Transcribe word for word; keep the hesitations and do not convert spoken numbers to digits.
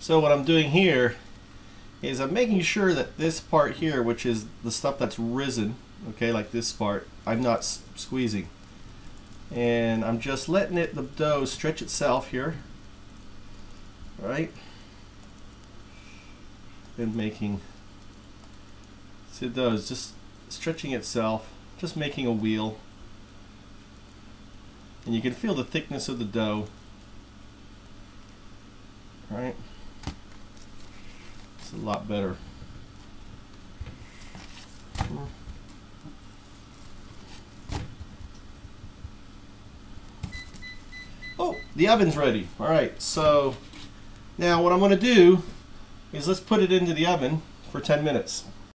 So what I'm doing here is I'm making sure that this part here, which is the stuff that's risen, okay, like this part, I'm not s squeezing. And I'm just letting it, the dough stretch itself here, right? And making, see it does, just stretching itself, just making a wheel. And you can feel the thickness of the dough, right? It's a lot better. Oh, the oven's ready. All right, so now what I'm going to do is let's put it into the oven for ten minutes.